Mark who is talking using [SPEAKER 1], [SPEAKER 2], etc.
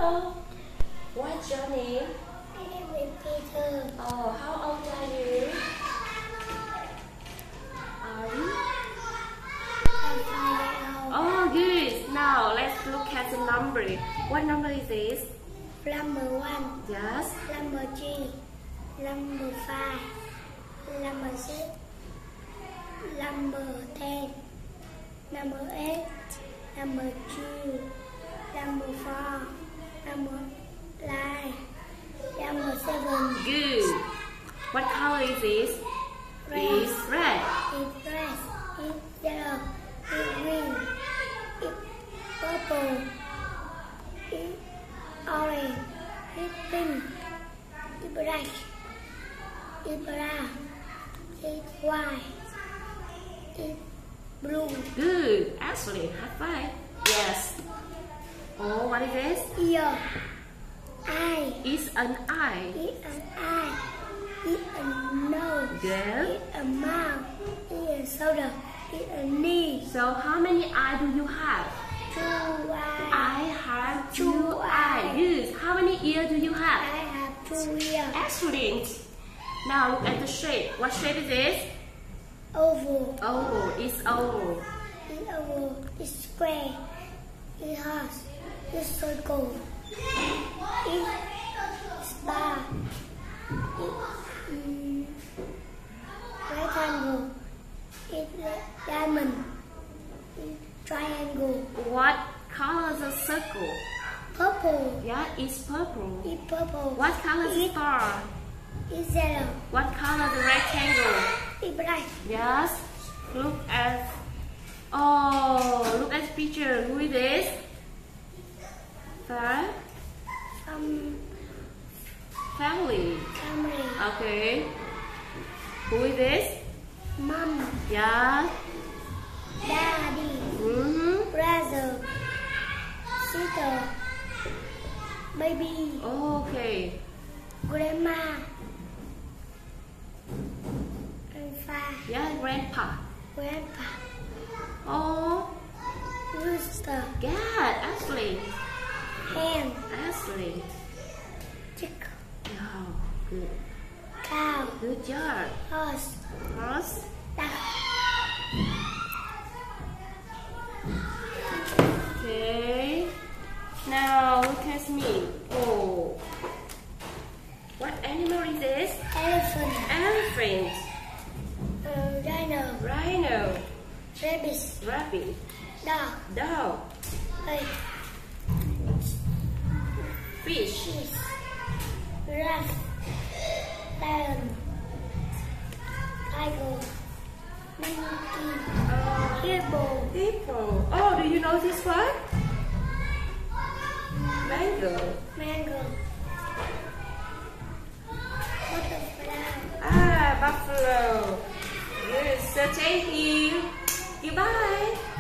[SPEAKER 1] Hello. What's your name?
[SPEAKER 2] My name is Peter.
[SPEAKER 1] Oh, how old are you? Are you?
[SPEAKER 2] I'm 5 years old.
[SPEAKER 1] Oh, good. Now let's look at the number. What number is this?
[SPEAKER 2] Number 1,
[SPEAKER 1] Yes.
[SPEAKER 2] number 3, number 5, number 6, number 10, number 8, number 2, number 4, number 9, number 7.
[SPEAKER 1] Good. What color is this?
[SPEAKER 2] Red.
[SPEAKER 1] It's red.
[SPEAKER 2] It's red, it's yellow, it's green, it's purple, it's orange, it's pink, it's black, it's brown, it's white, it's blue.
[SPEAKER 1] Good. Actually, high five. Yes. Oh, what is this?
[SPEAKER 2] Ear, eye,
[SPEAKER 1] It's an eye.
[SPEAKER 2] it's an eye, it's a nose,
[SPEAKER 1] Good.
[SPEAKER 2] it's a mouth, it's a shoulder, it's a knee.
[SPEAKER 1] So how many eyes do you have?
[SPEAKER 2] 2 eyes.
[SPEAKER 1] I have 2
[SPEAKER 2] Two
[SPEAKER 1] eyes.
[SPEAKER 2] eyes.
[SPEAKER 1] Good. How many ears do you have?
[SPEAKER 2] I have 2 ears.
[SPEAKER 1] Excellent. Now look at the shape. What shape is this?
[SPEAKER 2] Oval.
[SPEAKER 1] Oval. It's oval.
[SPEAKER 2] It's oval. It's square. It's horse. It's circle. It's star. It's rectangle. It's diamond. It's triangle.
[SPEAKER 1] What color is the circle?
[SPEAKER 2] Purple.
[SPEAKER 1] Yeah, it's purple.
[SPEAKER 2] It's purple.
[SPEAKER 1] What color is the star?
[SPEAKER 2] It's yellow.
[SPEAKER 1] What color is the rectangle?
[SPEAKER 2] It's black.
[SPEAKER 1] Yes. Look at. Oh, look at the picture. Who is this? Family.
[SPEAKER 2] Family.
[SPEAKER 1] Okay. Who is this?
[SPEAKER 2] Mom.
[SPEAKER 1] Yeah.
[SPEAKER 2] Daddy. Brother. Sister. Baby.
[SPEAKER 1] Okay.
[SPEAKER 2] Grandma. Grandpa.
[SPEAKER 1] Yeah, grandpa.
[SPEAKER 2] Grandpa.
[SPEAKER 1] Oh,
[SPEAKER 2] Rooster.
[SPEAKER 1] God, Ashley.
[SPEAKER 2] Hen.
[SPEAKER 1] Ashley.
[SPEAKER 2] Chick.
[SPEAKER 1] Oh, good.
[SPEAKER 2] Cow.
[SPEAKER 1] Good job.
[SPEAKER 2] Horse.
[SPEAKER 1] Horse.
[SPEAKER 2] Duck.
[SPEAKER 1] Okay. Now look at me. Oh. What animal is this?
[SPEAKER 2] Elephant.
[SPEAKER 1] Elephant.
[SPEAKER 2] Rhino.
[SPEAKER 1] Rhino.
[SPEAKER 2] Rabbit.
[SPEAKER 1] Rabbit.
[SPEAKER 2] Dog.
[SPEAKER 1] Dog.
[SPEAKER 2] Pig.
[SPEAKER 1] Fish.
[SPEAKER 2] Fish. Giraffe. Lion. Tiger. Monkey. Hippo.
[SPEAKER 1] Hippo. Oh, do you know this one? Mango.
[SPEAKER 2] Mango. Butterfly.
[SPEAKER 1] Ah, buffalo. Good. So thank you. Goodbye.